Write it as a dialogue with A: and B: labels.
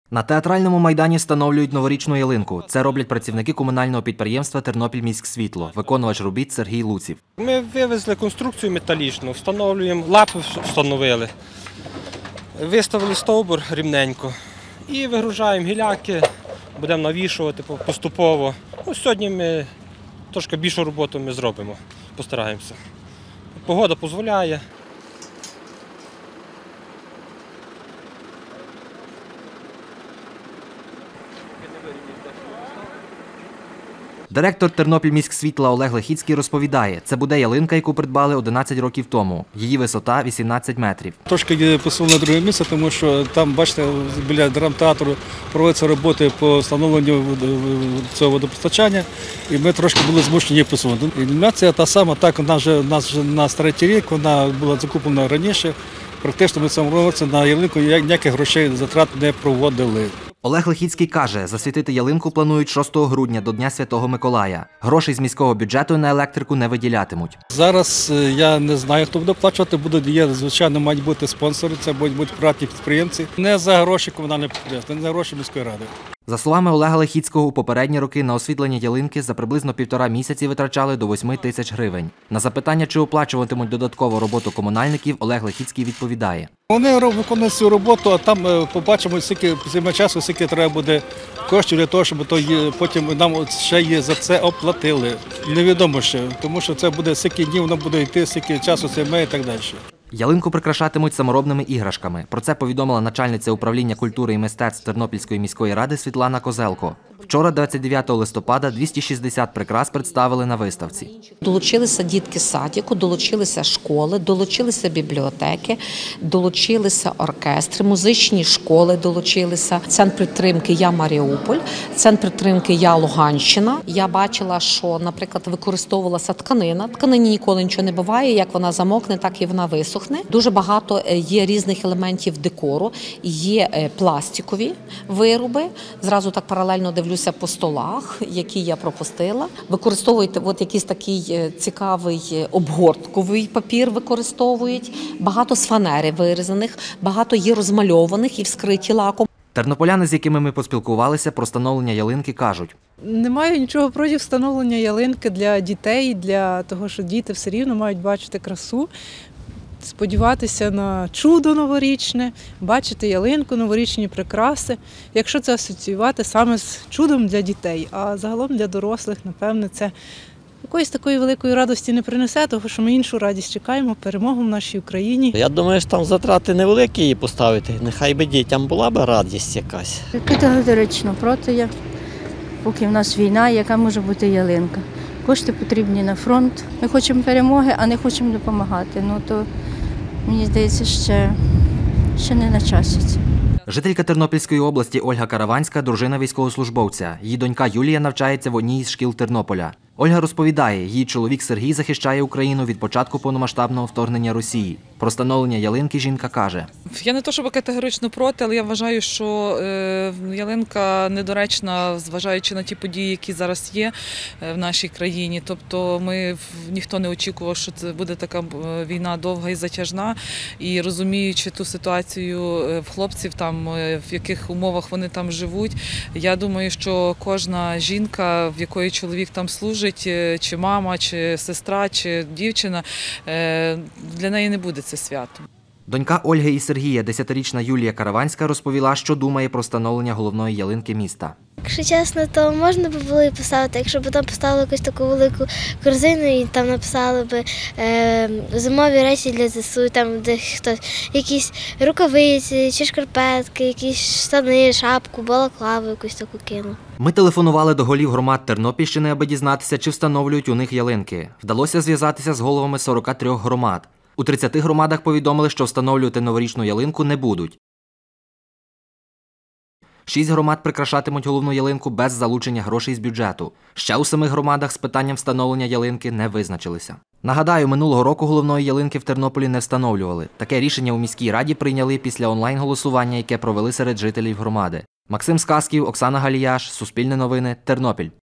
A: На театральному майдані встановлюють новорічну ялинку. Це роблять працівники комунального підприємства «Тернопільміськсвітло», виконувач робіт Сергій Луців.
B: Ми вивезли конструкцію металічну, встановлюємо, лапи встановили, виставили стовбур рівненько і вигружаємо гіляки, будемо навішувати поступово. Сьогодні ми трошки більшу роботу ми зробимо, постараємося. Погода дозволяє.
A: Директор «Тернопільміськсвітла» Олег Лехіцький розповідає, це буде ялинка, яку придбали 11 років тому. Її висота – 18 метрів.
C: Трошки посунули на друге місце, тому що там, бачите, біля драмтеатру проводяться роботи по встановленню цього водопостачання, і ми трошки були змушені її посунути. Ілюмінація та сама, так, вона вже на третій рік, вона була закуплена раніше. Практично ми в цьому році на ялинку ніяких грошей затрат не проводили.
A: Олег Лехіцький каже, засвітити ялинку планують 6 грудня до Дня Святого Миколая. Грошей з міського бюджету на електрику не виділятимуть.
C: Зараз я не знаю, хто буде оплачувати. Звичайно, мають бути спонсори, це будуть бути приватні підприємці. Не за гроші комунального підприємства, не за гроші міської ради.
A: За словами Олега Лехіцького, у попередні роки на освітлення ялинки за приблизно 1,5 місяці витрачали до 8 тисяч гривень. На запитання, чи оплачуватимуть додатково роботу комунальників, Олег Лехіцький відповідає.
C: Вони виконують цю роботу, а там побачимо, скільки часу, скільки треба буде коштів для того, щоб потім нам ще є за це оплатили. Невідомо ще, тому що це буде скільки днів, воно буде йти, скільки часу це має і так далі.
A: Ялинку прикрашатимуть саморобними іграшками. Про це повідомила начальниця управління культури і мистецтв Тернопільської міської ради Світлана Козелко. Вчора, 29 листопада, 260 прикрас представили на виставці.
D: Долучилися дітки садіку, долучилися школи, долучилися бібліотеки, долучилися оркестри, музичні школи долучилися. Центр підтримки «Я Маріуполь», центр підтримки «Я Луганщина». Я бачила, що, наприклад, використовувалася тканина. Тканині ніколи нічого не буває, як вона замокне, так і вона висохне. Дуже багато є різних елементів декору, є пластикові вироби. Зразу так паралельно дивлюся по столах, які я пропустила. Використовують якийсь такий цікавий обгортковий папір використовують. Багато з фанери вирізаних, багато є розмальованих і вскриті лаком.
A: Тернополяни, з якими ми поспілкувалися про встановлення ялинки, кажуть.
E: Не маю нічого проти встановлення ялинки для дітей, для того, що діти все рівно мають бачити красу, сподіватися на чудо новорічне, бачити ялинку, новорічні прикраси. Якщо це асоціювати саме з чудом для дітей, а загалом для дорослих, напевне, це якоїсь такої великої радості не принесе, тому що ми іншу радість чекаємо, перемогу в нашій Україні.
F: Я думаю, що там затрати невеликі її поставити. Нехай би дітям була б радість якась.
G: Категорично проти я. Поки в нас війна, яка може бути ялинка. Кошти потрібні на фронт. Ми хочемо перемоги, а не хочемо допомагати. То, мені здається, ще не на часі це.
A: Жителька Тернопільської області Ольга Караванська – дружина військовослужбовця. Її донька Юлія навчається в одній із шкіл Тернополя. Ольга розповідає, її чоловік Сергій захищає Україну від початку повномасштабного вторгнення Росії. Про встановлення ялинки жінка каже.
H: Я не то, щоб категорично проти, але я вважаю, що ялинка недоречна, зважаючи на ті події, які зараз є в нашій країні. Тобто ніхто не очікував, що це буде така війна довга і затяжна. І розуміючи ту ситуацію в хлопців, в яких умовах вони там живуть, я думаю, що кожна жінка, в якої чоловік там служить, чи мама, чи сестра, чи дівчина, для неї не буде це свято.
A: Донька Ольги і Сергія, 10-річна Юлія Караванська, розповіла, що думає про встановлення головної ялинки міста.
I: Якщо чесно, то можна б було і поставити, якщо б там поставили якусь таку велику корзину і там написали б зимові речі для ЗСУ, там де хтось, якісь рукавиці чи шкарпетки, якісь штани, шапку, балаклаву якусь таку кинув.
A: Ми телефонували до голів громад Тернопільщини, аби дізнатися, чи встановлюють у них ялинки. Вдалося зв'язатися з головами 43 громад. У 30 громадах повідомили, що встановлювати новорічну ялинку не будуть. 6 громад прикрашатимуть головну ялинку без залучення грошей з бюджету. Ще у 7 громадах з питанням встановлення ялинки не визначилися. Нагадаю, минулого року головної ялинки в Тернополі не встановлювали. Таке рішення у міській раді прийняли після онлайн-голосування, яке провели серед жителів громади. Максим Сказків, Оксана Галіяш, Суспільне новини, Тернопіль.